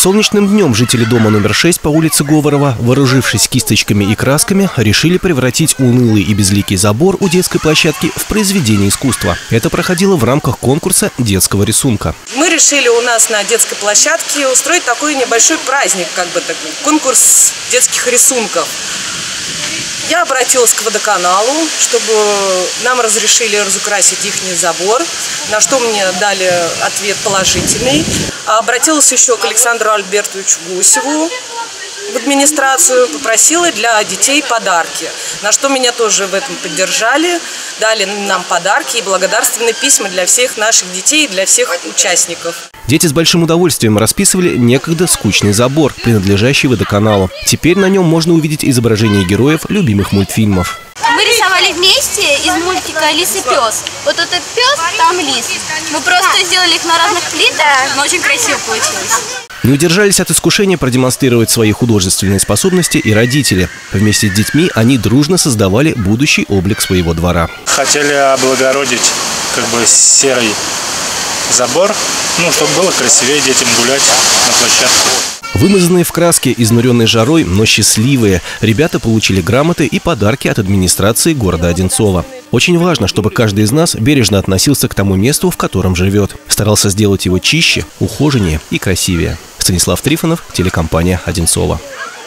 Солнечным днем жители дома номер 6 по улице Говорова, вооружившись кисточками и красками, решили превратить унылый и безликий забор у детской площадки в произведение искусства. Это проходило в рамках конкурса детского рисунка. Мы решили у нас на детской площадке устроить такой небольшой праздник, конкурс детских рисунков. Я обратилась к водоканалу, чтобы нам разрешили разукрасить их забор, на что мне дали ответ положительный. Обратилась еще к Александру Альбертовичу Гусеву в администрацию, попросила для детей подарки, на что меня тоже в этом поддержали, дали нам подарки и благодарственные письма для всех наших детей и для всех участников. Дети с большим удовольствием расписывали некогда скучный забор, принадлежащий водоканалу. Теперь на нем можно увидеть изображения героев любимых мультфильмов. Мы рисовали вместе из мультика «Лис и пес». Вот это пес, там лис. Мы просто сделали их на разных плитах, но очень красиво получилось. Не удержались от искушения продемонстрировать свои художественные способности и родители. Вместе с детьми они дружно создавали будущий облик своего двора. Хотели облагородить серый забор, чтобы было красивее детям гулять на площадке. Вымазанные в краске, изнуренные жарой, но счастливые, ребята получили грамоты и подарки от администрации города Одинцово. Очень важно, чтобы каждый из нас бережно относился к тому месту, в котором живет. Старался сделать его чище, ухоженнее и красивее. Станислав Трифонов, телекомпания «Одинцово».